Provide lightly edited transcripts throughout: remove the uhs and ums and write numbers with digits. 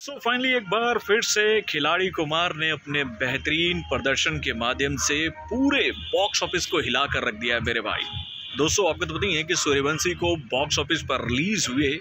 Finally एक बार फिर से खिलाड़ी कुमार ने अपने बेहतरीन प्रदर्शन के माध्यम से पूरे बॉक्स ऑफिस को हिला कर रख दिया है मेरे भाई। दोस्तों आपको तो पता ही है कि सूर्यवंशी को बॉक्स ऑफिस पर रिलीज हुए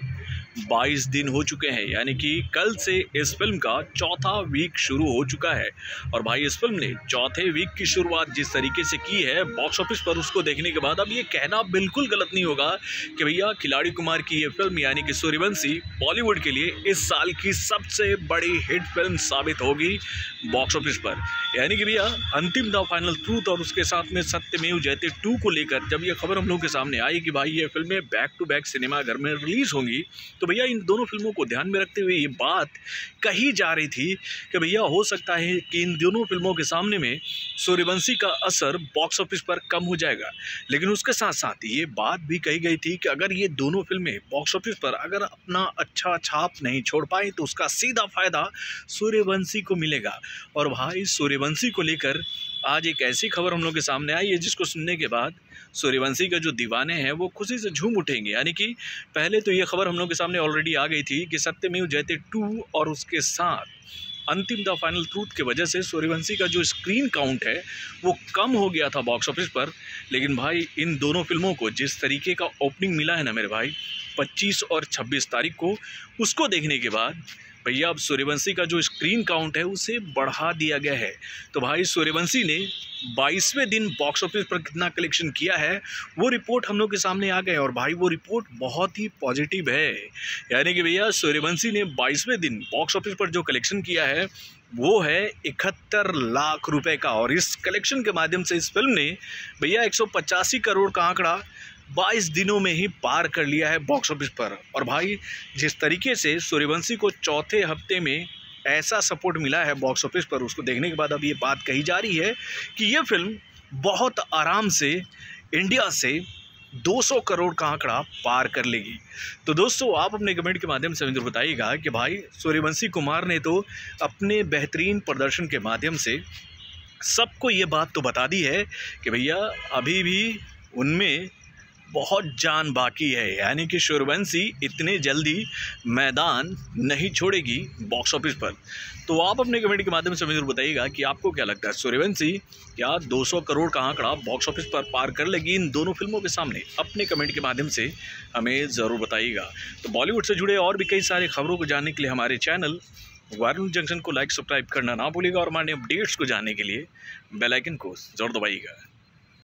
22 दिन हो चुके हैं, यानी कि कल से इस फिल्म का चौथा वीक शुरू हो चुका है। और भाई इस फिल्म ने चौथे वीक की शुरुआत जिस तरीके से की है बॉक्स ऑफिस पर, उसको देखने के बाद अब ये कहना बिल्कुल गलत नहीं होगा कि भैया खिलाड़ी कुमार की ये फिल्म यानी कि सूर्यवंशी बॉलीवुड के लिए इस साल की सबसे बड़ी हिट फिल्म साबित होगी बॉक्स ऑफिस पर। यानी कि भैया अंतिम द फाइनल ट्रूथ और उसके साथ में सत्यमेव जयते 2 को लेकर जब ये खबर हम लोग के सामने आई कि भाई ये फिल्में बैक टू बैक सिनेमाघर में रिलीज होंगी, तो भैया इन दोनों फिल्मों को ध्यान में रखते हुए ये बात कही जा रही थी कि भैया हो सकता है कि इन दोनों फिल्मों के सामने में सूर्यवंशी का असर बॉक्स ऑफिस पर कम हो जाएगा। लेकिन उसके साथ साथ ये बात भी कही गई थी कि अगर ये दोनों फिल्में बॉक्स ऑफिस पर अगर अपना अच्छा छाप नहीं छोड़ पाए तो उसका सीधा फायदा सूर्यवंशी को मिलेगा। और भाई सूर्यवंशी को लेकर आज एक ऐसी खबर हम लोग के सामने आई है जिसको सुनने के बाद सूर्यवंशी का जो दीवाने हैं वो खुशी से झूम उठेंगे। यानी कि पहले तो ये खबर हम लोग के सामने ऑलरेडी आ गई थी कि सत्यमेव जयते 2 और उसके साथ अंतिम द फाइनल ट्रूथ की वजह से सूर्यवंशी का जो स्क्रीन काउंट है वो कम हो गया था बॉक्स ऑफिस पर। लेकिन भाई इन दोनों फिल्मों को जिस तरीके का ओपनिंग मिला है ना मेरे भाई 25 और 26 तारीख को, उसको देखने के बाद भैया अब सूर्यवंशी का जो स्क्रीन काउंट है उसे बढ़ा दिया गया है। तो भाई सूर्यवंशी ने 22वें दिन बॉक्स ऑफिस पर कितना कलेक्शन किया है वो रिपोर्ट हम लोग के सामने आ गए और भाई वो रिपोर्ट बहुत ही पॉजिटिव है। यानी कि भैया सूर्यवंशी ने 22वें दिन बॉक्स ऑफिस पर जो कलेक्शन किया है वो है 71 लाख रुपए का। और इस कलेक्शन के माध्यम से इस फिल्म ने भैया 185 करोड़ का आंकड़ा 22 दिनों में ही पार कर लिया है बॉक्स ऑफिस पर। और भाई जिस तरीके से सूर्यवंशी को चौथे हफ्ते में ऐसा सपोर्ट मिला है बॉक्स ऑफिस पर, उसको देखने के बाद अब ये बात कही जा रही है कि ये फिल्म बहुत आराम से इंडिया से 200 करोड़ का आंकड़ा पार कर लेगी। तो दोस्तों आप अपने कमेंट के माध्यम से मुझे बताइएगा कि भाई सूर्यवंशी कुमार ने तो अपने बेहतरीन प्रदर्शन के माध्यम से सबको ये बात तो बता दी है कि भैया अभी भी उनमें बहुत जान बाकी है। यानी कि सूर्यवंशी इतने जल्दी मैदान नहीं छोड़ेगी बॉक्स ऑफिस पर। तो आप अपने कमेंट के माध्यम से मुझे बताइएगा कि आपको क्या लगता है, सूर्यवंशी क्या 200 करोड़ का आंकड़ा बॉक्स ऑफिस पर पार कर लेगी इन दोनों फिल्मों के सामने? अपने कमेंट के माध्यम से हमें ज़रूर बताइएगा। तो बॉलीवुड से जुड़े और भी कई सारे खबरों को जानने के लिए हमारे चैनल वायरल जंक्शन को लाइक सब्सक्राइब करना ना भूलिएगा और हमारे अपडेट्स को जानने के लिए बेल आइकन को ज़रूर दबाइएगा।